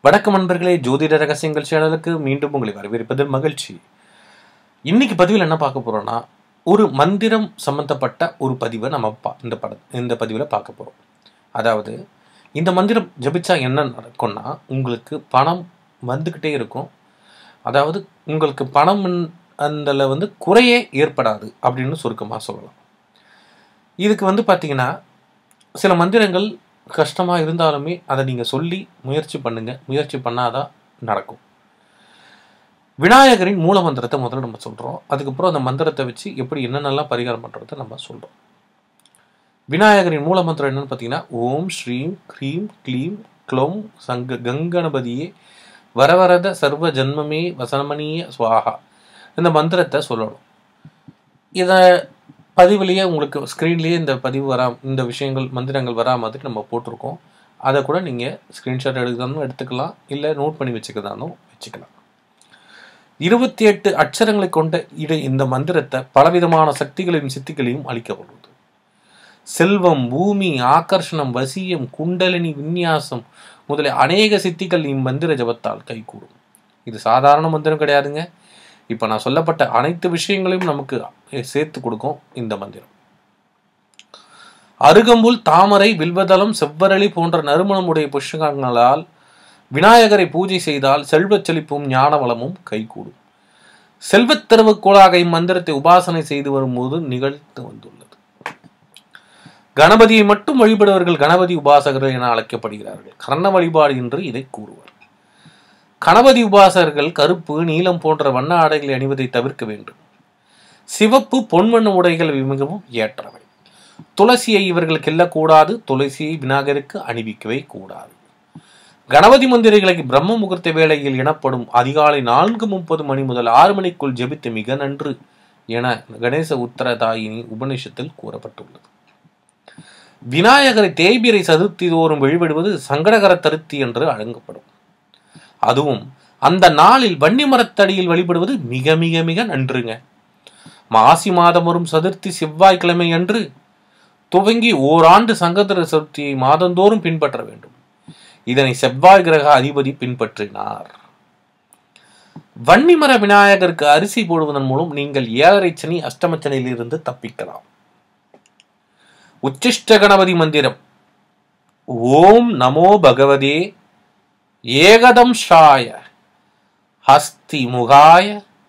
வணக்கம் நண்பர்களே, ஜோதிட ரகசியங்கள் சேனலுக்கு மீண்டும் உங்களை வரவேற்பதில் மகிழ்ச்சி. இன்னைக்கு பதிவில் என்ன பார்க்க போறோம்னா, ஒரு மந்திரம் சம்பந்தப்பட்ட ஒரு பதிவை நம்ம இந்த பதிவில் பார்க்க போறோம். அதாவது இந்த மந்திரம் ஜபிச்சா என்ன நடக்கும்னா, உங்களுக்கு பணம் வந்துக்கிட்டே இருக்கும். அதாவது உங்களுக்கு பணம் அதில் குறையே ஏற்படாது அப்படின்னு சுருக்கமாக சொல்லலாம். இதுக்கு பார்த்தீங்கன்னா, சில மந்திரங்கள் கஷ்டமாக இருந்தாலுமே அதை நீங்கள் சொல்லி முயற்சி பண்ணுங்கள். முயற்சி பண்ணாதான் நடக்கும். விநாயகரின் மூல மந்திரத்தை முதல்ல நம்ம சொல்கிறோம். அதுக்கப்புறம் அந்த மந்திரத்தை வச்சு எப்படி என்னென்னலாம் பரிகாரம் பண்ணுறதை நம்ம சொல்கிறோம். விநாயகரின் மூல மந்திரம் என்னன்னு பார்த்தீங்கன்னா, ஓம் ஸ்ரீம் க்ரீம் க்ளீம் க்ளௌம் கங்கணபதியே வரவரத சர்வ ஜன்மமே வசனமணிய ஸ்வாகா. இந்த மந்திரத்தை சொல்லணும். இதை பதிவுலேயே உங்களுக்கு ஸ்க்ரீன்லேயே இந்த விஷயங்கள் மந்திரங்கள் வரா மாதிரி நம்ம போட்டிருக்கோம். அதை கூட நீங்கள் ஸ்க்ரீன்ஷாட் எடுக்கிறதாலும் எடுத்துக்கலாம், இல்லை நோட் பண்ணி வச்சுக்கிறதாலும் வச்சுக்கலாம். 28 அட்சரங்களை கொண்ட இந்த மந்திரத்தை பலவிதமான சக்திகளையும் சித்திகளையும் அளிக்கப்படுவது. செல்வம், பூமி, ஆகர்ஷணம், வசியம், குண்டலினி, விந்யாசம் முதலிய அநேக சித்திகள் இம்மந்திர ஜபத்தால் கைகூடும். இது சாதாரண மந்திரம் கிடையாதுங்க. இப்போ நான் சொல்லப்பட்ட அனைத்து விஷயங்களையும் நமக்கு சேர்த்து கொடுக்கும் இந்த மந்திரம். அருகம்புல், தாமரை, வில்வதளம், செவ்வரளி போன்ற நறுமணமுடைய புஷ்பங்களால் விநாயகரை பூஜை செய்தால் செல்வச் செழிப்பும் ஞான வளமும் கைகூடும். செல்வத்திறவுக்கோளாக இம்மந்திரத்தை உபாசனை செய்து வரும்போது நிகழ்த்து வந்துள்ளது. கணபதியை மட்டும் வழிபடுவர்கள் கணபதி உபாசகர்கள் என அழைக்கப்படுகிறார்கள். கர்ண வழிபாடு என்று இதை கூறுவர். கணபதி உபாசகர்கள் கருப்பு, நீலம் போன்ற வண்ண ஆடைகளை அணிவதை தவிர்க்க வேண்டும். சிவப்பு, பொன்வண்ண உடைகள் மிகவும் ஏற்றவை. துளசியை இவர்கள் கிள்ளக்கூடாது. துளசியை விநாயகருக்கு அணிவிக்கவே கூடாது. கணபதி மந்திரங்களை பிரம்ம முகூர்த்த வேளையில் எனப்படும் அதிகாலை 4:30 மணி முதல் 6 மணிக்குள் ஜெபித்து மிக நன்று என கணேச உத்தரதாயினி உபநிஷத்தில் கூறப்பட்டுள்ளது. விநாயகரை தேய்பிரை சதுர்த்தி தோறும் வழிபடுவது சங்கடகர தருத்தி என்று அழைக்கப்படும். அதுவும் அந்த நாளில் வன்னி மரத்தடியில் வழிபடுவது மிக மிக மிக நன்றுங்க. மாசி மாதம் வரும் சதுர்த்தி செவ்வாய்க்கிழமை அன்று துவங்கி ஓராண்டு சங்கடகர சதுர்த்தியை மாதந்தோறும் பின்பற்ற வேண்டும். இதனை செவ்வாய் கிரக அதிபதி பின்பற்றினார். வன்னிமர விநாயகருக்கு அரிசி போடுவதன் மூலம் நீங்கள் 7.5 சனி அஷ்டமச்சனியில் இருந்து தப்பிக்கலாம். உச்சிஷ்ட கணபதி மந்திரம். ஓம் நமோ பகவதே ஏகதம்ஷாய ஹஸ்தி முகாய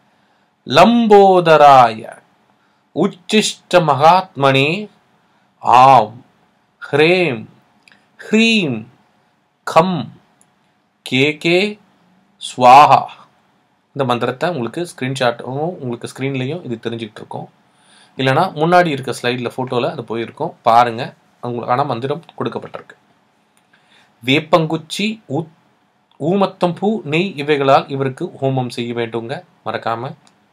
லம்போதராய உச்சிஷ்ட மகாத்மனே ஆம் ஹ்ரேம் ஹ்ரீம் கம் கே ஸ்வாஹா. இந்த மந்திரத்தை உங்களுக்கு ஸ்க்ரீன்ஷாட்டும் உங்களுக்கு ஸ்க்ரீன்லேயும் இது தெரிஞ்சுக்கிட்டு இருக்கோம். இல்லைனா முன்னாடி இருக்க ஸ்லைடில் ஃபோட்டோவில் அது போயிருக்கோம், பாருங்கள். உங்களுக்கான மந்திரம் கொடுக்கப்பட்டிருக்கு. வேப்பங்குச்சி, ஊமத்தம் பூ, நெய் இவைகளால் இவருக்கு ஹோமம் செய்ய வேண்டுங்க, மறக்காம.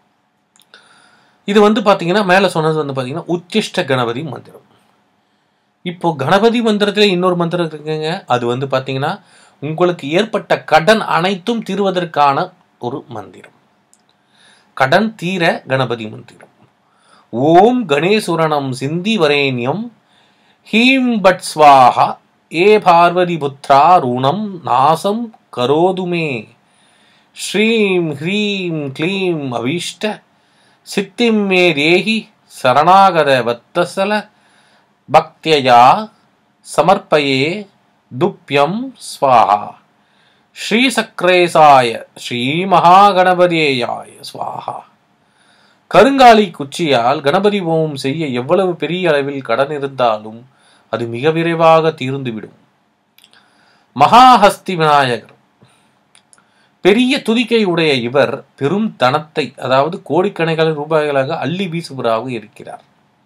இது பார்த்தீங்கன்னா மேலே சொன்னது பார்த்தீங்கன்னா உச்சிஷ்ட கணபதி மந்திரம். இப்போ கணபதி மந்திரத்திலே இன்னொரு மந்திரம் இருக்குங்க. அது பார்த்தீங்கன்னா உங்களுக்கு ஏற்பட்ட கடன் அனைத்தும் தீர்வதற்கான ஒரு மந்திரம். கடன் தீர கணபதி மந்திரம். ஓம் கணேசுரணம் சிந்தி வரேண்யம் ஹீம் பட் ஸ்வாஹா ஏ பார்வதி புத்ரா ருணம் நாசம் கரோதுமே ஸ்ரீம் ஹ்ரீம் க்ளீம் அவிஷ்ட சித்திம் மே தேஹி சரணாகத வத்தசல பக்தியா சமர்ப்பயே துப்யம் ஸ்வாஹா ஸ்ரீ சக்ரேசாய ஸ்ரீ மகாகணபதியாய ஸ்வாஹா. கருங்காலி குச்சியால் கணபதி ஹோமம் செய்ய எவ்வளவு பெரிய அளவில் கடன் இருந்தாலும் அது மிக விரைவாக தீர்ந்துவிடும். மகாஹஸ்தி விநாயகர். பெரிய துதிக்கை உடைய இவர் பெரும் தனத்தை, அதாவது கோடிக்கணக்கான ரூபாய்களாக அள்ளி வீசுபவராக இருக்கிறார்.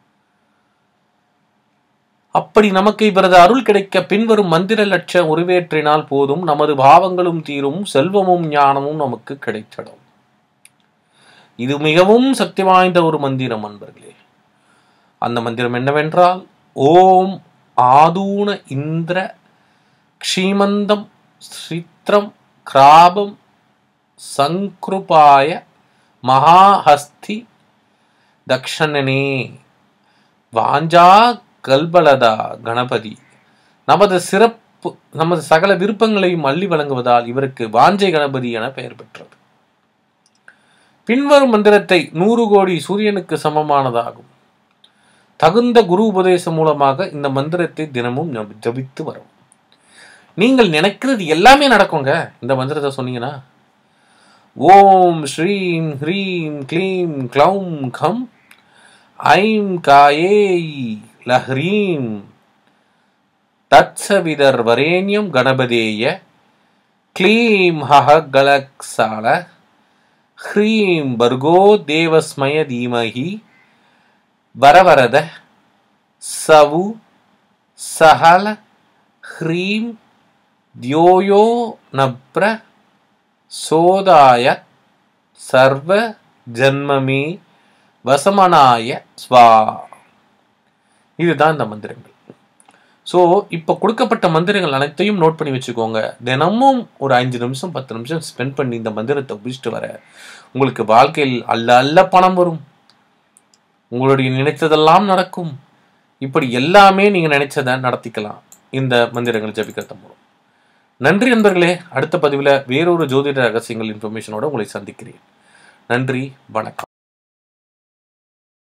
அப்படி நமக்கு இவரது அருள் கிடைக்க பின்வரும் மந்திர லட்சம் உருவேற்றினால் போதும், நமது பாவங்களும் தீரும், செல்வமும் ஞானமும் நமக்கு கிடைத்திடும். இது மிகவும் சக்தி வாய்ந்த ஒரு மந்திரம் அன்பர்களே. அந்த மந்திரம் என்னவென்றால், ஓம் ஆதூன இந்திர க்ஷீமந்தம் ஸ்ரித்ரம் கிராபம் சங்கிருபாய மகாஹஸ்தி தக்ஷணனே வாஞ்சா கல்பலதா கணபதி நமது நமது சகல விருப்பங்களையும் அள்ளி வழங்குவதால் இவருக்கு வாஞ்சை கணபதி என பெயர் பெற்றது. பின்வரும் மந்திரத்தை 100 கோடி சூரியனுக்கு சமமானதாகும். தகுந்த குரு உபதேசம் மூலமாக இந்த மந்திரத்தை தினமும் ஜபித்து வரும். நீங்கள் நினைக்கிறது எல்லாமே நடக்குங்க இந்த மந்திரத்தை சொன்னீங்கன்னா. ஓம் ஸ்ரீம் ஹ்ரீம் க்ளீம் க்ளௌம் கம் ஐம் காயேய் லஹ்ரீம் தத்சவிதர் வரேண்யம் கணபதேய க்ளீம் ஹஹகலக்ஸால ஹ்ரீம் பர்கோ தேவஸ்மய தீமஹி வரவரத சவு சஹல ஹ்ரீம் தியோயோ நப்ர சோதாய சர்வ ஜன்மமே வசமனாய ஸ்வா. இதுதான் இந்த மந்திரங்கள். ஸோ இப்போ கொடுக்கப்பட்ட மந்திரங்கள் அனைத்தையும் நோட் பண்ணி வச்சுக்கோங்க. தினமும் ஒரு 5 நிமிஷம் 10 நிமிஷம் ஸ்பெண்ட் பண்ணி இந்த மந்திரத்தை உபயோகிச்சுட்டு வர உங்களுக்கு வாழ்க்கையில் அல்ல பணம் வரும். உங்களுடைய நினைத்ததெல்லாம் நடக்கும். இப்படி எல்லாமே நீங்க நினைச்சதை நடத்திக்கலாம் இந்த மந்திரங்கள் ஜபிக்கிறது மூலம். நன்றி நண்பர்களே. அடுத்த பதிவில் வேறொரு ஜோதிட ரகசியங்கள் இன்ஃபர்மேஷனோட உங்களை சந்திக்கிறேன். நன்றி, வணக்கம்.